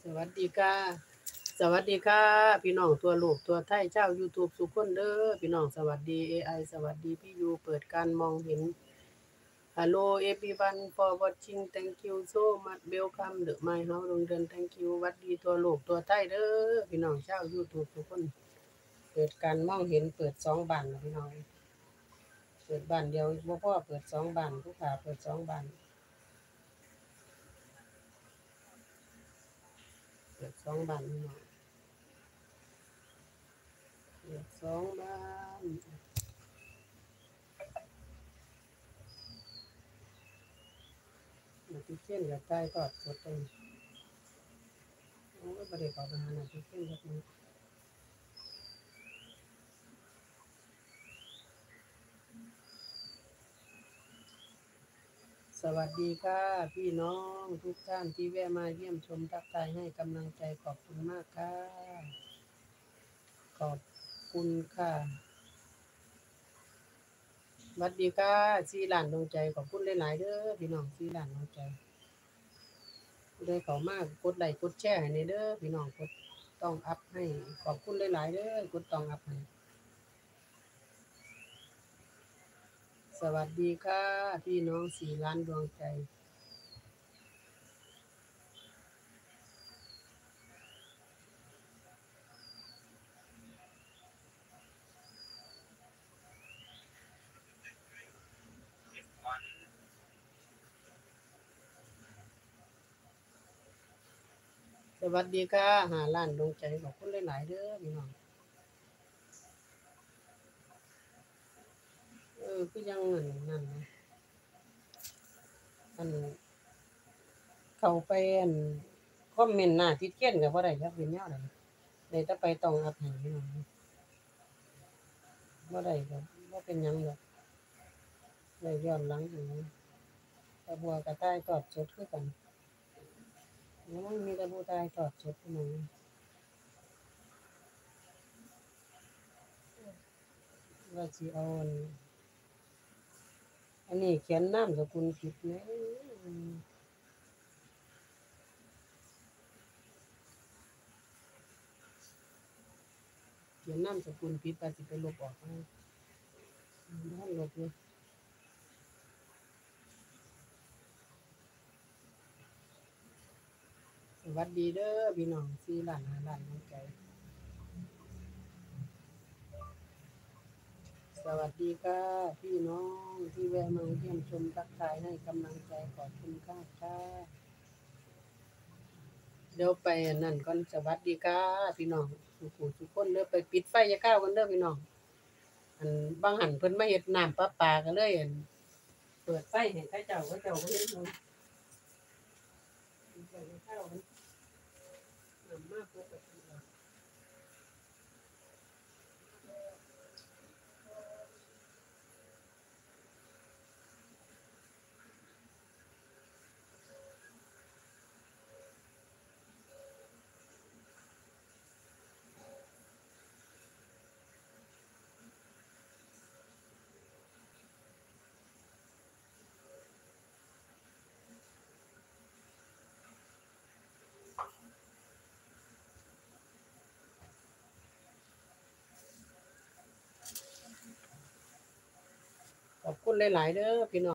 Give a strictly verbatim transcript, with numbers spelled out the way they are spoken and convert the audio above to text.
สวัสดีค่ะสวัสดีค่ะพี่น้องทั่วโลกทั่วไทยเจ้า YouTube ทุกคนเด้อพี่น้องสวัสดี เอ ไอ สวัสดีพี่ยูเปิดการมองเห็น Hello everyone for watching thank you so much welcome the my house โรงเรียน thank you หวัดดีทั่วโลกทั่วไทยเด้อพี่น้องเจ้า YouTube ทุกคนเปิดการมองเห็นเปิดสองบานนะพี่น้องเปิดบานเดียวบ่พอเปิดสองบานผู้ขาเปิดสองบานเปิดสองบานพี่น้องเปิดสองบานนาทีเช่นกับใต้ทอดสดเลยโอ้ยบ่ได้เข้าไปหานาทีเช่นแบบนี้สวัสดีค่ะพี่น้องทุกท่านที่แวะมาเยี่ยมชมทักทายให้กำลังใจขอบคุณมากค่ะขอบคุณค่ะสวัสดีค่ะสีหลานดวงใจขอบคุณหลายๆเด้อพี่น้องสีหลานดวงใจได้เข้ามากดไลค์กดแชร์ให้ในเด้อพี่น้องกดต้องอัพให้ขอบคุณหลายๆเด้อกดต้องอัพให้สวัสดีค่ะพี่น้องสีล้านดวงใจสวัสดีค่ะหาล้านดวงใจขอบคุณหลายๆเด้อพี่น้องเออคือยังนั่นนั่นนะอันเข้าไปอันคอมเมนต์หน้าทิดเขียนก็บ่ได้จักเป็นแนวใดได้แต่ไปต้องอัพให้พี่น้องบ่ได้ก็บ่เป็นหยังดอกได้ย้อนหลังให้ตะบัวกระต่ายทอดสดคือกันโอ้ยมีแต่ผู้ตายทอดสดพี่น้องว่าสิเอาอันอันนี้เขียนนามสกุลผิดแหมเขียนนามสกุลผิดว่าสิไปลบออกให้บ่ลบเลยสวัสดีเด้อพี่น้องสี่ล้านห้าล้านดวงใจสวัสดีค่ะพี่น้องที่แวะมาเยี่ยมชมทักทายให้กำลังใจขอบคุณค่ะค่ะเดี๋ยวไปอันนั่นก่อนสวัสดีค่ะพี่น้องทุกผู้ทุกคนเด้อไปปิดไฟอย่าเข้ากันเด้อพี่น้องอันบางหันเพิ่นมาเฮ็ดน้ำประปาก็เลยอั่นเปิดไฟให้เขาเจ้าเขาเจ้าบ่เห็นหยังปิดไฟอย่าเข้ากันน้ำมาปกติแล้วขอบคุณหลายๆเด้อพี่น้อง